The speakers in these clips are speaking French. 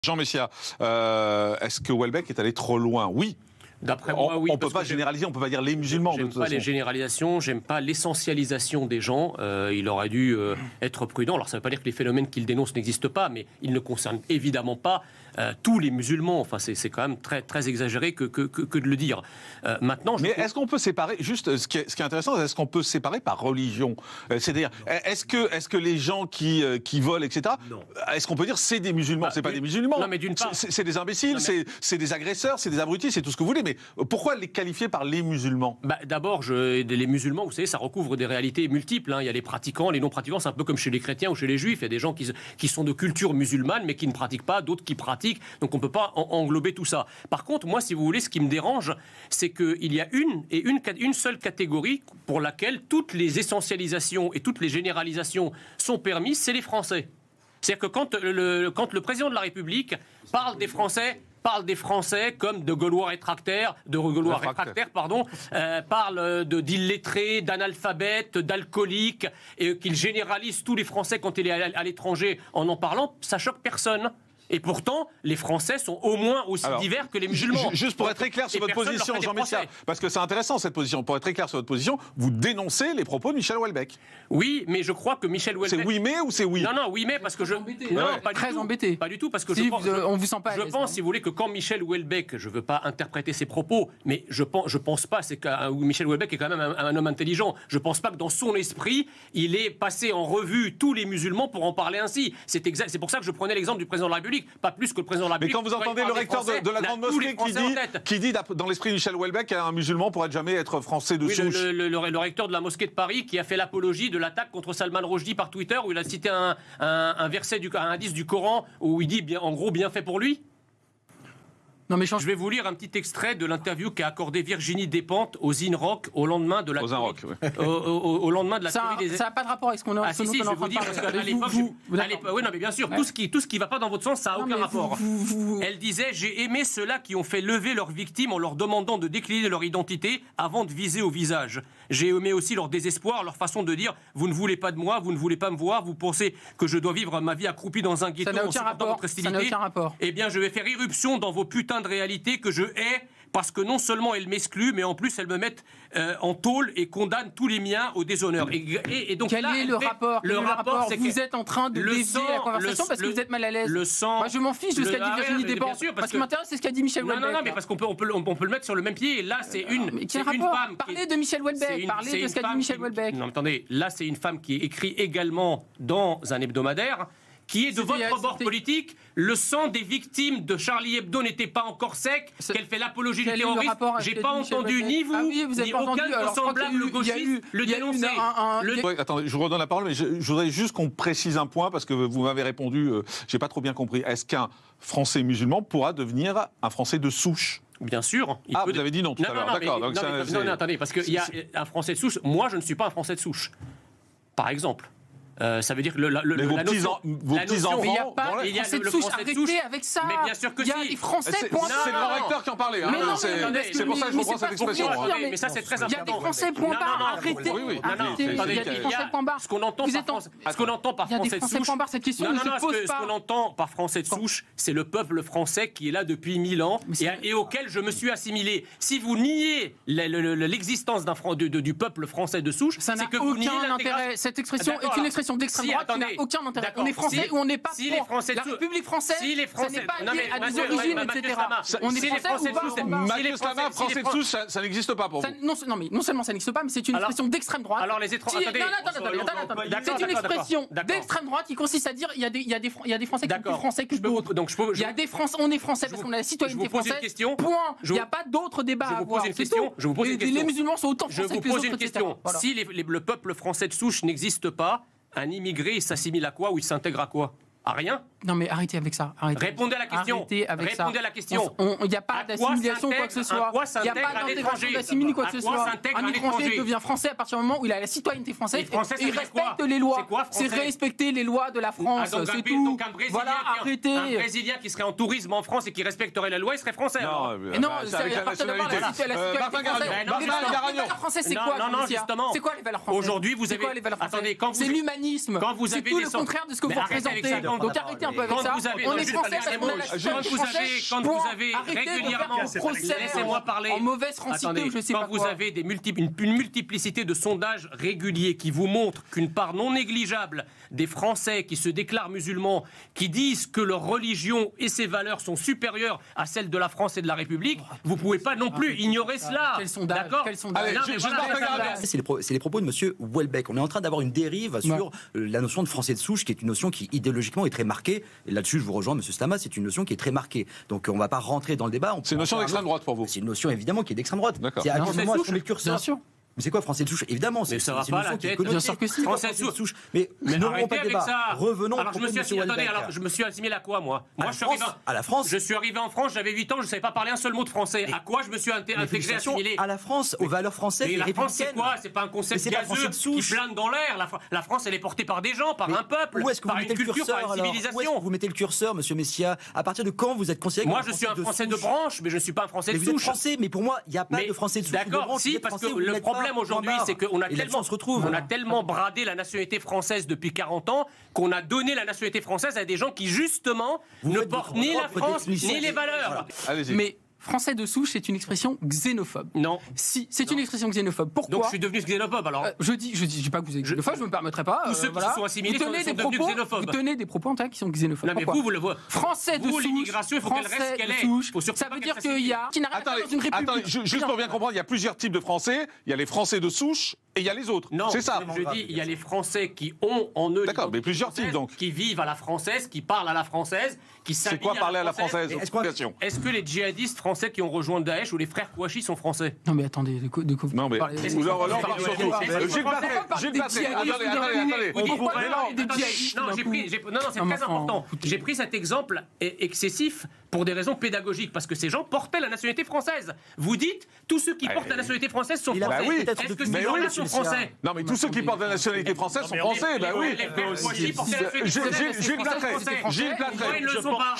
Jean Messia, est-ce que Houellebecq est allé trop loin? Oui. D'après moi, oui. On ne peut pas généraliser, on ne peut pas dire les musulmans. J'aime pas les généralisations, j'aime pas l'essentialisation des gens. Il aurait dû être prudent. Alors ça ne veut pas dire que les phénomènes qu'il dénonce n'existent pas, mais ils ne concernent évidemment pas tous les musulmans. Enfin, c'est quand même très, très exagéré que de le dire. Maintenant, mais est-ce qu'on peut séparer, juste ce qui est intéressant, est-ce qu'on peut séparer par religion? C'est-à-dire, est-ce que les gens qui volent, etc., est-ce qu'on peut dire c'est des musulmans? C'est pas des musulmans. Non, mais d'une part, c'est des imbéciles, c'est des agresseurs, c'est des abrutis, c'est tout ce que vous voulez. Mais pourquoi les qualifier par les musulmans? D'abord, les musulmans, vous savez, ça recouvre des réalités multiples. Il y a les pratiquants, les non-pratiquants, c'est un peu comme chez les chrétiens ou chez les juifs. Il y a des gens qui sont de culture musulmane, mais qui ne pratiquent pas, d'autres qui pratiquent. Donc on ne peut pas englober tout ça. Par contre, moi, si vous voulez, ce qui me dérange, c'est qu'il y a une seule catégorie pour laquelle toutes les essentialisations et toutes les généralisations sont permises, c'est les Français. C'est-à-dire que quand le président de la République parle des Français comme de Gaulois réfractaires, parle d'illettrés, d'analphabètes, d'alcooliques, et qu'il généralise tous les Français quand il est à l'étranger en parlant, ça choque personne. Et pourtant, les Français sont au moins aussi divers que les musulmans. Juste pour être très clair sur votre position, Jean Messia, parce que c'est intéressant cette position, pour être très clair sur votre position, vous dénoncez les propos de Michel Houellebecq. Oui, mais je crois que Michel Houellebecq... C'est oui mais ou c'est oui? Non, oui mais parce que je... Très embêté. Pas du tout, parce que si on vous sent pas à l'aise. Je pense, si vous voulez, que quand Michel Houellebecq, je ne veux pas interpréter ses propos, mais je pense pas, c'est que Michel Houellebecq est quand même un homme intelligent. Je pense pas que dans son esprit, il ait passé en revue tous les musulmans pour en parler ainsi. C'est pour ça que je prenais l'exemple du président de la République, pas plus que le président. Mais quand vous entendez le recteur de la Grande Mosquée qui dit dans l'esprit de Michel Houellebecq qu'un musulman ne pourrait jamais être français de souche. Le recteur de la Mosquée de Paris qui a fait l'apologie de l'attaque contre Salman Rushdie par Twitter, où il a cité un verset, un hadith du Coran où il dit en gros bien fait pour lui. Non, mais je vais vous lire un petit extrait de l'interview qu'a accordé Virginie Despentes aux INROC au lendemain de la au lendemain de la ça n'a pas de rapport avec ce qu'on a. Si, je vais vous dire, parce qu'à l'époque, oui, non, mais bien sûr, tout ce qui va pas dans votre sens, ça n'a aucun rapport. Elle disait: j'ai aimé ceux-là qui ont fait lever leurs victimes en leur demandant de décliner leur identité avant de viser au visage. J'ai aimé aussi leur désespoir, leur façon de dire: vous ne voulez pas de moi, vous ne voulez pas me voir, vous pensez que je dois vivre ma vie accroupie dans un ghetto en supportant votre hostilité. Ça n'a aucun rapport. Eh bien, je vais faire irruption dans vos putains de réalité que je hais, parce que non seulement elle m'exclut, mais en plus elle me met en tôle et condamne tous les miens au déshonneur. Et donc quel est le rapport? Le rapport, c'est que vous êtes en train de dévier la conversation parce que vous êtes mal à l'aise. Moi, je m'en fiche de ce qu'a dit Virginie Despentes. Parce que m'intéresse, c'est ce qu'a dit Michel Houellebecq. Non, mais parce qu'on peut le mettre sur le même pied. Et là, c'est une femme. Parlez de Michel Houellebecq. Parlez de ce qu'a dit Michel Houellebecq. Non, attendez. Là, c'est une femme qui écrit également dans un hebdomadaire, qui est de votre bord politique. Le sang des victimes de Charlie Hebdo n'était pas encore sec, qu'elle fait l'apologie du terrorisme. J'ai pas entendu ni vous, ni aucun semblable gauchiste le dénoncer. Attendez, je vous redonne la parole, mais je voudrais juste qu'on précise un point, parce que vous m'avez répondu, j'ai pas trop bien compris. Est-ce qu'un Français musulman pourra devenir un Français de souche? Bien sûr. Vous avez dit non tout à l'heure. D'accord. Non, attendez, parce qu'il y a un Français de souche. Moi, je ne suis pas un Français de souche. Par exemple. Ça veut dire que vos petits-enfants... Il y a le Français de souche. Arrêtez avec ça. Mais bien sûr que il y a les Français, c'est le grand recteur qui en parlait. C'est pour ça que je reprends cette expression. Mais ça, c'est très important. Il y a des Français, point barre. Arrêtez. Il y a des Français, point barre. Ce qu'on entend par Français de souche... Cette question ne se pose pas. Ce qu'on entend par Français de souche, c'est le peuple français qui est là depuis 1000 ans et auquel je me suis assimilé. Si vous niez l'existence du peuple français de souche, c'est que vous niez l'intérêt. Cette expression est une expression d'extrême droite qui n'a aucun intérêt. On est français ou on n'est pas pour la République française. Si les Français, ce n'est pas lié à des origines, etc. On est français ou pas? Mathieu Slama, Français de souche, ça n'existe pas pour vous. Non, mais non seulement ça n'existe pas, mais c'est une expression d'extrême droite. Alors les étrangers, c'est une expression d'extrême droite qui consiste à dire il y a des Français qui sont plus français que d'autres. Il y a des Français, on est français parce qu'on a la citoyenneté française. Point. Il n'y a pas d'autre débat à avoir. Je vous pose une question. Les musulmans sont autant français que les autres, etc. Si le peuple français de souche n'existe pas, un immigré, il s'assimile à quoi ou il s'intègre à quoi? À rien. Non mais arrêtez avec ça. Répondez à la question. Répondez à la question. Il n'y a pas d'assimilation quoi que ce soit. Il n'y a pas d'intégration d'assimilation quoi que ce soit. Un étranger devient français à partir du moment où il a la citoyenneté française et il respecte les lois. C'est respecter les lois de la France. C'est tout. Voilà, arrêtez. Un Brésilien qui serait en tourisme en France et qui respecterait la loi, il serait français. Non, c'est à partir de la citoyenneté française. C'est quoi? Non, justement. C'est quoi les valeurs françaises? Aujourd'hui, vous avez. Attendez, c'est l'humanisme. C'est tout le contraire de ce que vous représentez. Donc arrêtez un peu avec ça. On est français parce qu'on a la situation française. Quand vous avez régulièrement, laissez-moi parler. En mauvaise francité, je sais pas quoi. Quand vous avez une multiplicité de sondages réguliers qui vous montrent qu'une part non négligeable des Français qui se déclarent musulmans, qui disent que leur religion et ses valeurs sont supérieures à celles de la France et de la République, vous ne pouvez pas non plus ignorer cela. D'accord ? C'est les propos de M. Houellebecq. On est en train d'avoir une dérive sur la notion de Français de souche, qui est une notion qui idéologiquement est très marquée. Et là-dessus, je vous rejoins, M. Slama, c'est une notion qui est très marquée. Donc on ne va pas rentrer dans le débat. C'est une notion d'extrême droite pour vous ? C'est une notion évidemment qui est d'extrême droite. D'accord. C'est à quel moment est-ce qu'on met le curseur ? Bien sûr. Mais c'est quoi Français de souche ? Évidemment, c'est ça va pas la tête. Bien sûr que si. Français de souche. Mais n'ouvrons pas le débat. Revenons. Alors je me suis assimilé à quoi moi je suis arrivé à la France. Je suis arrivé en France, j'avais 8 ans, je ne savais pas parler un seul mot de français. À quoi je me suis intégré, assimilé ? À la France, aux valeurs françaises. Mais la France, c'est quoi ? C'est pas un concept gazeux qui plane dans l'air. La France, elle est portée par des gens, par un peuple, par une culture, par une civilisation. Où est-ce que vous mettez le curseur, Monsieur Messia ? À partir de quand vous êtes considéré ? Moi, je suis un Français de branche, mais je ne suis pas un Français de souche. Vous êtes Français, mais pour moi, il n'y a pas de Français de souche. D'accord, si, parce que le problème aujourd'hui, c'est qu'on a tellement bradé la nationalité française depuis 40 ans qu'on a donné la nationalité française à des gens qui, justement, ne portent ni la France, ni les valeurs. Allez-y. Mais Français de souche, c'est une expression xénophobe. Non. Si, c'est une expression xénophobe. Pourquoi ? Donc je suis devenu xénophobe alors. Je dis pas que vous êtes xénophobe, je me permettrai pas. Tous ceux qui se sont assimilés sont devenus xénophobes. Vous tenez des propos en qui sont xénophobes. Non mais vous le voyez. Français de souche. L'immigration, il faut qu'elle reste ce qu'elle est. Ça veut dire qu'il y a qui n'arrête pas dans une république. Attendez, juste pour bien comprendre, il y a plusieurs types de Français. Il y a les Français de souche et il y a les autres. Non, c'est ça. Je dis, il y a les Français qui ont en eux. D'accord, mais plusieurs types donc. Qui vivent à la française, qui parlent à la française, qui s'habillent. C'est quoi parler à la française ? Est-ce que les djihadistes français qui ont rejoint Daesh ou les frères Kouachi sont français ? Non mais attendez, de quoi vous non mais parlez ? vous en parlez surtout. Gilles Platré, attendez. Non, c'est très important. J'ai pris cet exemple excessif pour des raisons pédagogiques, parce que ces gens portaient la nationalité française. Vous dites, tous ceux qui portent la nationalité française sont français. Est-ce que ces gens-là sont français ? Non, mais tous ceux qui portent la nationalité française sont français, bah oui. Les frères Kouachi portaient la nationalité française. Gilles Platré. Ils ne le sont pas.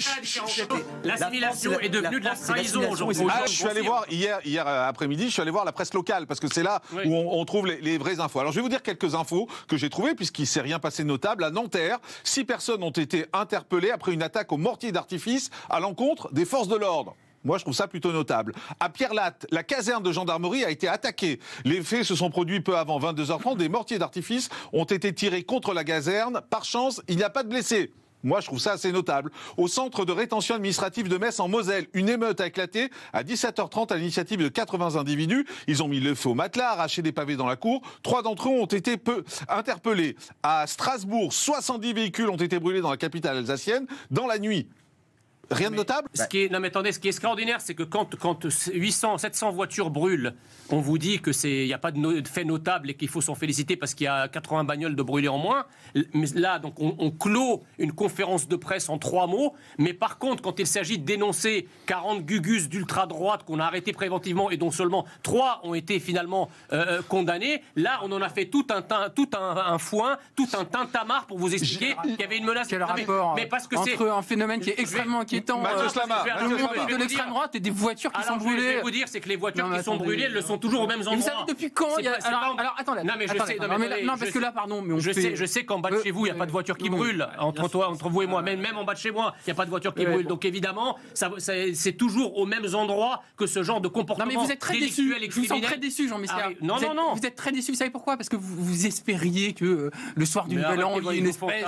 L'assimilation est devenue de la trahison aujourd'hui. Je suis allé voir, hier après-midi, je suis allé voir la presse locale, parce que c'est là où on trouve les vraies infos. Alors je vais vous dire quelques infos que j'ai trouvées, puisqu'il ne s'est rien passé de notable. À Nanterre, 6 personnes ont été interpellées après une attaque au mortier d'artifice à l'encontre des forces de l'ordre. Moi, je trouve ça plutôt notable. À Pierre-Latte, la caserne de gendarmerie a été attaquée. Les faits se sont produits peu avant 22h30. Des mortiers d'artifice ont été tirés contre la caserne. Par chance, il n'y a pas de blessés. Moi, je trouve ça assez notable. Au centre de rétention administrative de Metz, en Moselle, une émeute a éclaté à 17h30 à l'initiative de 80 individus. Ils ont mis le feu au matelas, arraché des pavés dans la cour. 3 d'entre eux ont été interpellés. À Strasbourg, 70 véhicules ont été brûlés dans la capitale alsacienne dans la nuit. Rien de notable ? Ce qui est extraordinaire, c'est que quand 800, 700 voitures brûlent, on vous dit qu'il n'y a pas de fait notable et qu'il faut s'en féliciter parce qu'il y a 80 bagnoles de brûlées en moins. Mais là, donc, on clôt une conférence de presse en 3 mots. Mais par contre, quand il s'agit de dénoncer 40 gugus d'ultra-droite qu'on a arrêtés préventivement et dont seulement 3 ont été finalement condamnés, là, on en a fait tout un foin, tout un tintamarre pour vous expliquer qu'il y avait une menace. Quel rapport mais parce que entre un phénomène qui est extrêmement inquiétant, le montée de l'extrême droite et des voitures qui sont brûlées. Ce que je vais vous dire, c'est que les voitures qui sont brûlées, elles le sont toujours aux mêmes endroits. Vous savez depuis quand il y a... Alors attendez. Non mais je sais. Non parce que là, pardon, mais je sais qu'en bas de chez vous, il n'y a pas de voiture qui brûle. Entre vous et moi, même en bas de chez moi, il n'y a pas de voiture qui brûle. Donc évidemment, c'est toujours aux mêmes endroits que ce genre de comportement. Non mais vous êtes très déçu. Je vous sens très déçu, Jean Messia. Non. Vous êtes très déçu. Vous savez pourquoi ? Parce que vous espériez que le soir du Nouvel An, il y ait une espèce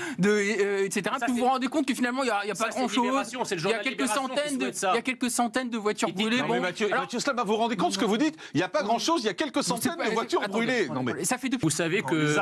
de etc. Puis vous vous rendez compte que finalement, il n'y a pas grand-chose. Il y a quelques centaines de voitures brûlées. Non, mais Mathieu Slama, vous vous rendez compte de ce que vous dites ? Il n'y a pas grand-chose, il y a quelques centaines de voitures brûlées. Non, mais... Vous savez que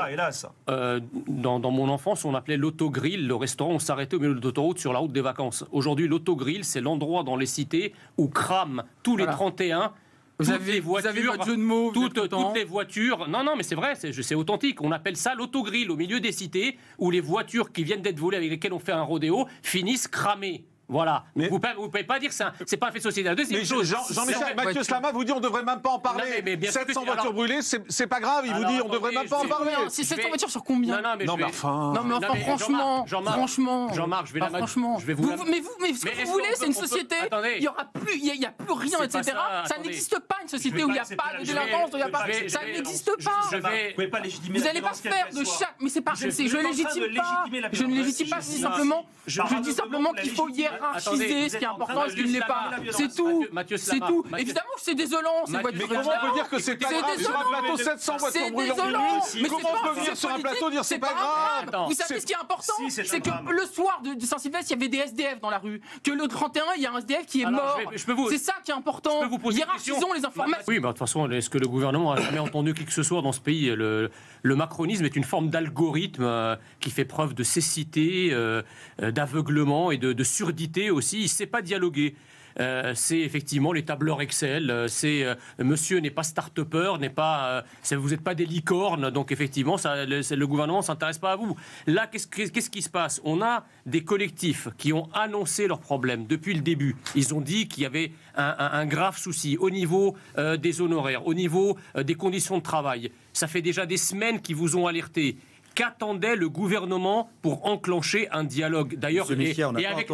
dans mon enfance, on appelait l'autogrill, le restaurant, on s'arrêtait au milieu de l'autoroute sur la route des vacances. Aujourd'hui, l'autogrill, c'est l'endroit dans les cités où crament tous les 31... Vous avez votre jeu de mots, toutes les voitures. Non, mais c'est vrai, c'est authentique. On appelle ça l'autogrill au milieu des cités où les voitures qui viennent d'être volées avec lesquelles on fait un rodéo finissent cramées. Voilà. Mais vous ne pouvez pas dire que c'est pas un fait de société. Mais Jean-Michel, Mathieu Slama vous dit on ne devrait même pas en parler. 700 voitures brûlées, c'est pas grave. Il vous dit on ne devrait même pas en parler. C'est 700 voitures sur combien? Non, mais enfin, franchement. Jean-Marc, je vais vous. Mais ce que vous voulez, c'est une société. Il n'y a plus rien, etc. Ça n'existe pas une société où il n'y a pas de délinquance, ça n'existe pas. Vous n'allez pas faire de chaque. Mais c'est pas. Je légitime pas. Je ne légitime pas. Je dis simplement qu'il faut hiérarchiser ce qui est important et ce qui ne l'est pas. C'est tout. C'est tout. Évidemment que c'est désolant ces voitures. Mais comment on peut dire que c'est pas grave sur un plateau 700 voitures brûlantes? Comment on peut venir sur un plateau dire c'est pas grave? Vous savez ce qui est important, c'est que le soir de Saint-Sylvestre, il y avait des SDF dans la rue. Que le 31, il y a un SDF qui est mort. C'est ça qui est important. Hiérarchisons les informations. Oui, de toute façon, est-ce que le gouvernement a jamais entendu qui que ce soit dans ce pays? Le macronisme est une forme d'algorithme qui fait preuve de cécité, d'aveuglement et de surdité aussi. Il ne sait pas dialoguer. C'est effectivement les tableurs Excel, monsieur n'est pas start-upper, vous n'êtes pas des licornes, donc effectivement le gouvernement ne s'intéresse pas à vous. Là, qu'est-ce qui se passe? On a des collectifs qui ont annoncé leurs problèmes depuis le début. Ils ont dit qu'il y avait un grave souci au niveau des honoraires, au niveau des conditions de travail. Ça fait déjà des semaines qu'ils vous ont alerté. Qu'attendait le gouvernement pour enclencher un dialogue? D'ailleurs, et avec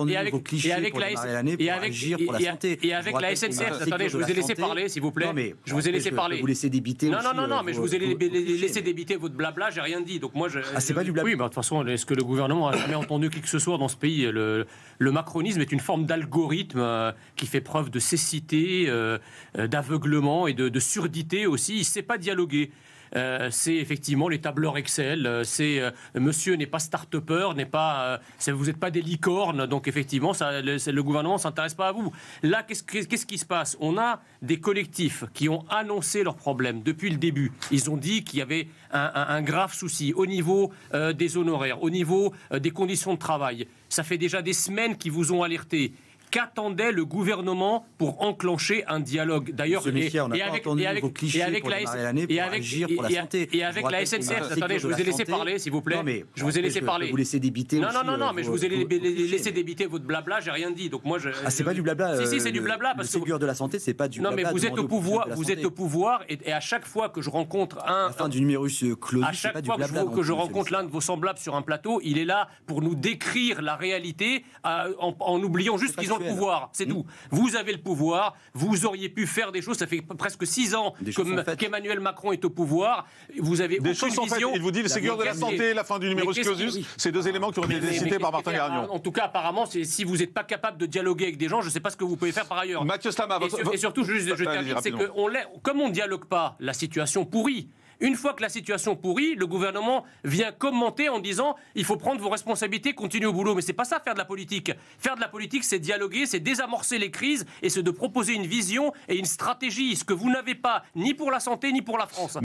la SNCF. Attendez, je vous ai laissé parler, s'il vous plaît. Je vous ai laissé parler. Vous laissez débiter. Non, mais je vous ai laissé débiter votre blabla. J'ai rien dit. Donc moi, c'est pas du blabla. Oui, mais de toute façon, est-ce que le gouvernement a jamais entendu qui que ce soit dans ce pays? Le macronisme est une forme d'algorithme qui fait preuve de cécité, d'aveuglement et de surdité aussi. Il ne sait pas dialoguer. C'est effectivement les tableurs Excel, monsieur n'est pas start-upper, vous n'êtes pas des licornes, donc effectivement le gouvernement ne s'intéresse pas à vous. Là, qu'est-ce qui se passe? On a des collectifs qui ont annoncé leurs problèmes depuis le début. Ils ont dit qu'il y avait un grave souci au niveau des honoraires, au niveau des conditions de travail. Ça fait déjà des semaines qu'ils vous ont alerté. Qu'attendait le gouvernement pour enclencher un dialogue? D'ailleurs, et avec la SNCF. Attendez, je vous ai laissé parler, s'il vous plaît. Je vous ai laissé parler. Vous laissez débiter. Non, mais je vous ai laissé débiter votre blabla. J'ai rien dit. Donc moi, c'est pas du blabla. Si, c'est du blabla parce que le Ségur de la santé, c'est pas du blabla. Non, mais vous êtes au pouvoir, et à chaque fois que je rencontre la fin du numerus clausus, à chaque fois que je rencontre l'un de vos semblables sur un plateau, il est là pour nous décrire la réalité en oubliant juste qu'ils ont le pouvoir, c'est tout. Vous avez le pouvoir, vous auriez pu faire des choses, ça fait presque 6 ans qu'Emmanuel Macron est au pouvoir, vous avez des choses sont faites. Il vous dit le Ségur de la santé, la fin du numerus clausus, c'est 2 éléments qui ont été cités par Martin Garagnon. En tout cas, apparemment, si vous n'êtes pas capable de dialoguer avec des gens, je ne sais pas ce que vous pouvez faire par ailleurs. Mathieu Slama, et surtout, je termine, c'est que comme on ne dialogue pas, la situation pourrit. Une fois que la situation pourrit, le gouvernement vient commenter en disant il faut prendre vos responsabilités, continuer au boulot. Mais c'est pas ça faire de la politique. Faire de la politique, c'est dialoguer, c'est désamorcer les crises et c'est de proposer une vision et une stratégie, ce que vous n'avez pas ni pour la santé ni pour la France.